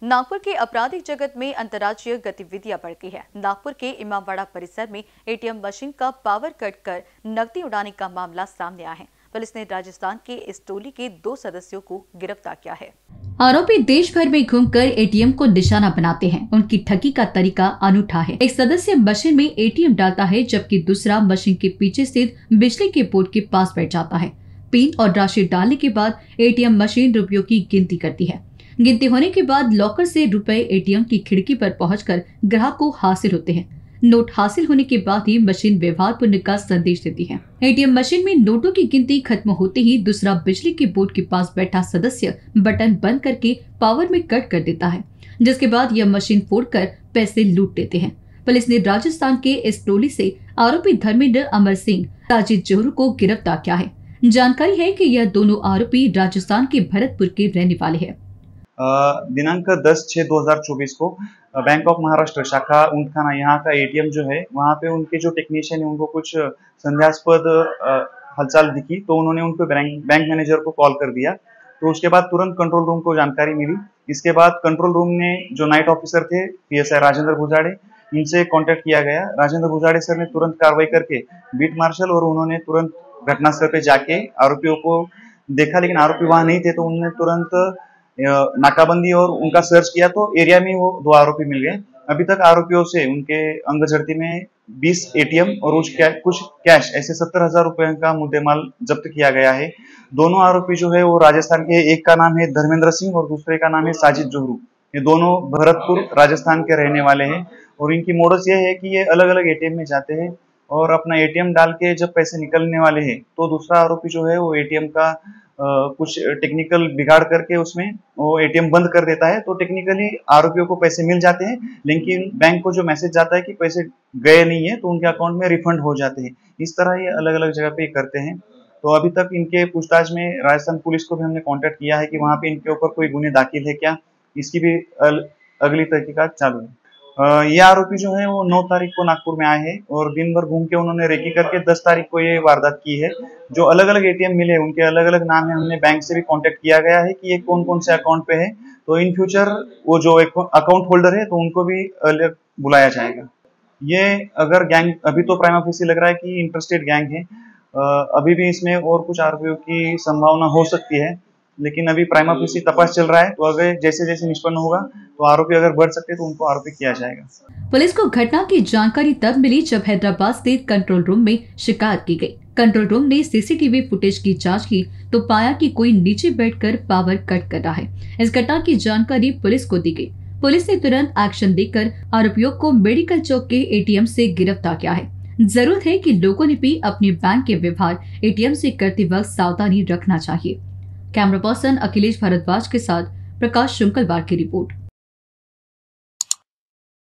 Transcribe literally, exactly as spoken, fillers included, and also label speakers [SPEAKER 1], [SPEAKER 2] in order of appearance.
[SPEAKER 1] नागपुर के आपराधिक जगत में अंतर्राज्यीय गतिविधियां बढ़ गई है। नागपुर के इमामबाड़ा परिसर में एटीएम मशीन का पावर कट कर नकदी उड़ाने का मामला सामने आया है। पुलिस ने राजस्थान के इस टोली के दो सदस्यों को गिरफ्तार किया है।
[SPEAKER 2] आरोपी देश भर में घूमकर एटीएम को निशाना बनाते हैं। उनकी ठगी का तरीका अनूठा है। एक सदस्य मशीन में एटीएम डालता है, जबकि दूसरा मशीन के पीछे स्थित बिजली के बोर्ड के पास बैठ जाता है। पिन और राशि डालने के बाद एटीएम मशीन रुपयों की गिनती करती है। गिनती होने के बाद लॉकर से रुपए एटीएम की खिड़की पर पहुंचकर ग्राहक को हासिल होते हैं। नोट हासिल होने के बाद ही मशीन व्यवहार पूर्ण का संदेश देती है। एटीएम मशीन में नोटों की गिनती खत्म होते ही दूसरा बिजली के बोर्ड के पास बैठा सदस्य बटन बंद करके पावर में कट कर देता है, जिसके बाद यह मशीन फोड़कर पैसे लूट लेते हैं। पुलिस ने राजस्थान के इस टोली से आरोपी धर्मेंद्र अमर सिंह साजिद जोहर को गिरफ्तार किया है। जानकारी है कि यह दोनों आरोपी राजस्थान के भरतपुर के रहने वाले हैं।
[SPEAKER 3] दिनांक दस छह दो हजार चौबीस को बैंक ऑफ महाराष्ट्र शाखा ऊंटखाना यहाँ का एटीएम जो है, वहाँ पे उनके जो टेक्नीशियन है उनको कुछ संदेहास्पद हलचल दिखी, तो उन्होंने उनको बैंक बैंक मैनेजर को कॉल कर दिया। तो उसके बाद तुरंत कंट्रोल रूम को जानकारी मिली। इसके बाद कंट्रोल रूम ने जो नाइट ऑफिसर थे पीएसआई राजेंद्र गुजाड़े, इनसे कांटेक्ट किया गया। राजेंद्र गुजाड़े सर ने तुरंत कार्रवाई करके बीट मार्शल और उन्होंने तुरंत घटनास्थल पे जाके आरोपियों को देखा, लेकिन आरोपी वहां नहीं थे। तो उन्होंने तुरंत नाकाबंदी और उनका सर्च किया, तो एरिया में वो दो आरोपी मिल गए। अभी तक आरोपियों से उनके अंग झड़ती में बीस एटीएम और कुछ कैश ऐसे सत्तर हजार रुपए का मुद्देमाल जब्त किया गया है। दोनों आरोपी जो है वो राजस्थान के, एक का नाम है धर्मेंद्र सिंह और दूसरे का नाम है साजिद जोहर। ये दोनों भरतपुर राजस्थान के रहने वाले हैं और इनकी मोडस ये है कि ये अलग अलग एटीएम में जाते हैं और अपना एटीएम डाल के जब पैसे निकलने वाले हैं तो दूसरा आरोपी जो है वो एटीएम का Uh, कुछ टेक्निकल बिगाड़ करके उसमें वो एटीएम बंद कर देता है। तो टेक्निकली आरोपियों को पैसे मिल जाते हैं, लेकिन बैंक को जो मैसेज जाता है कि पैसे गए नहीं है तो उनके अकाउंट में रिफंड हो जाते हैं। इस तरह ये अलग अलग जगह पे करते हैं। तो अभी तक इनके पूछताछ में राजस्थान पुलिस को भी हमने कांटेक्ट किया है कि वहाँ पे इनके ऊपर कोई गुने दाखिल है क्या, इसकी भी अल, अगली तहकीकात चालू है। ये आरोपी जो है वो नौ तारीख को नागपुर में आए हैं और दिन भर घूम के उन्होंने रेकी करके दस तारीख को ये वारदात की है। जो अलग अलग एटीएम मिले उनके अलग अलग नाम है। हमने बैंक से भी कांटेक्ट किया गया है कि ये कौन कौन से अकाउंट पे है, तो इन फ्यूचर वो जो अकाउंट होल्डर है तो उनको भी अलग बुलाया जाएगा। ये अगर गैंग, अभी तो प्राइमा फेसी लग रहा है कि इंटरस्टेट गैंग है, अभी भी इसमें और कुछ आरोपियों की संभावना हो सकती है, लेकिन अभी प्राइमा फेसी तपास चल रहा है। तो अगर जैसे जैसे निष्पन्न होगा तो आरोपी अगर बढ़ सकते तो उनको आरोपी किया जाएगा।
[SPEAKER 2] पुलिस को घटना की जानकारी तब मिली जब हैदराबाद स्थित कंट्रोल रूम में शिकायत की गई। कंट्रोल रूम ने सीसीटीवी फुटेज की जांच की तो पाया कि कोई नीचे बैठकर पावर कट कर रहा है। इस घटना की जानकारी पुलिस को दी गई। पुलिस ने तुरंत एक्शन लेकर आरोपियों को मेडिकल चौक के एटीएम से गिरफ्तार किया है। जरूरत है कि लोगों ने भी अपने बैंक के व्यवहार एटीएम से करते वक्त सावधानी रखना चाहिए। कैमरा पर्सन अखिलेश भारद्वाज के साथ प्रकाश शुक्लवार की रिपोर्ट।